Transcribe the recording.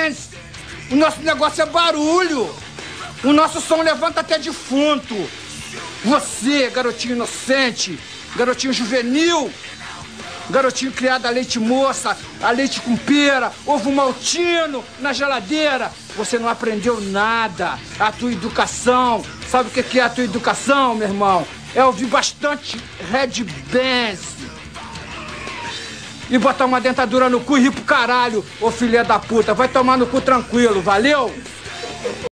Benz. O nosso negócio é barulho. O nosso som levanta até defunto. Você, garotinho inocente, garotinho juvenil, garotinho criado a leite moça, a leite com pera, ovo maltino na geladeira, você não aprendeu nada. A tua educação, sabe o que é a tua educação, meu irmão? É ouvir bastante Red Benz e botar uma dentadura no cu e rir pro caralho, ô filha da puta. Vai tomar no cu tranquilo, valeu?